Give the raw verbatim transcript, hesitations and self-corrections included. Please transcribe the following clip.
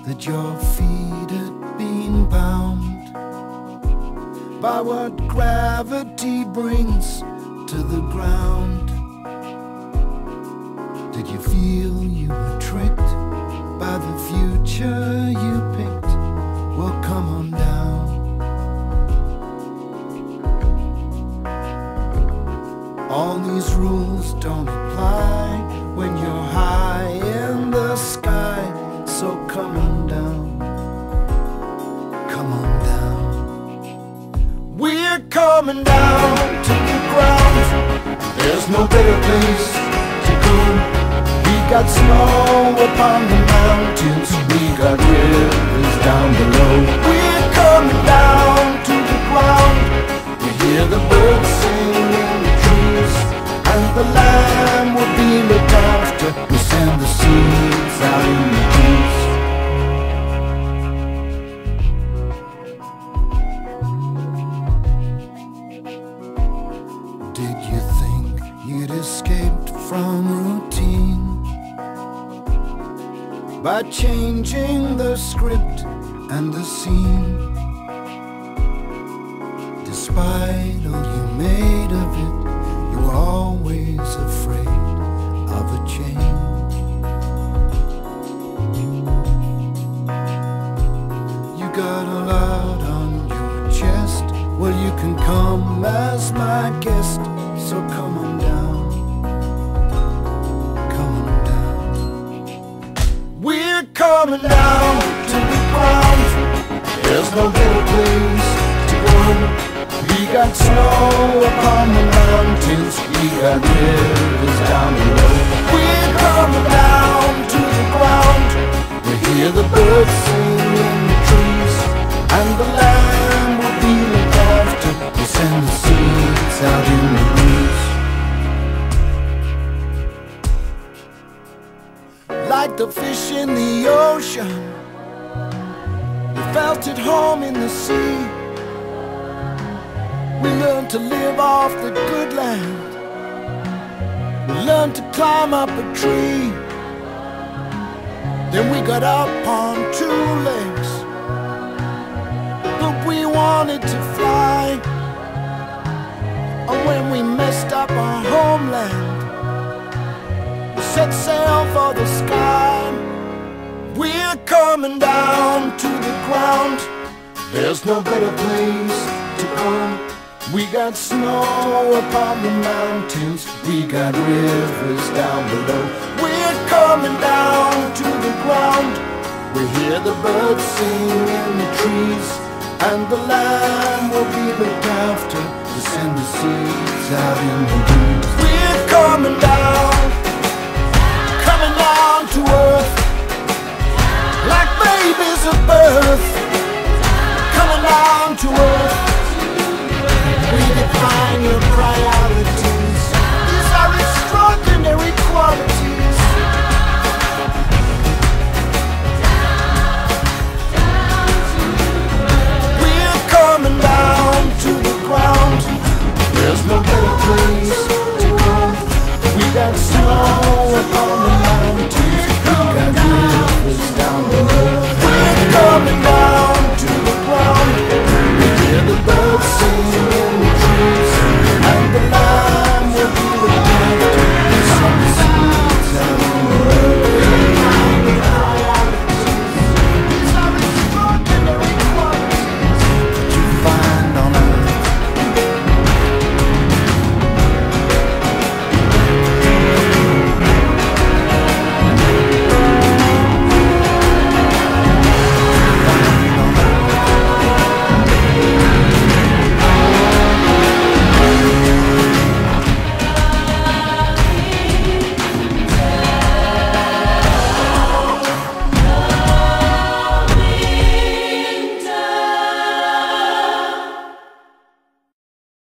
that your feet had been bound by what gravity brings to the ground. Did you feel you were tricked by the future you picked? Well, come on down. All these rules don't apply when you're high in the sky. So come on down, come on down. We're coming down to the ground. There's no better place to go. We got snow upon the mountains, we got rivers down below. We're coming down to the ground. We hear the birds sing in the trees, and the land will be looked after. We send the seeds out in the breeze. Did you think you'd escaped from routine by changing the script and the scene? Despite all you made of it, you were always afraid of a change. You got a lot on your chest. Well, you can come as my guest. So come on down, come on down. We're coming down to the ground. There's no better place to go. We got snow upon the mountains, we got rivers down below. We're coming down to the ground. We hear the birds sing in the trees, and the land will be looked after. We send the seeds out in the breeze. Like the fish in the ocean, we felt at home in the sea. We learned to live off the good land. We learned to climb up a tree. Then we got up on two legs, but we wanted to fly. And when we messed up our homeland, we set sail for the sky. We're coming down to the ground. There's no better place to go. We got snow upon the mountains, we got rivers down below. We're coming down to the ground. We hear the birds sing in the trees, and the land will be looked after. We send the seeds out in the breeze. We're coming down, coming down to earth, like babies at birth. Coming down to earth.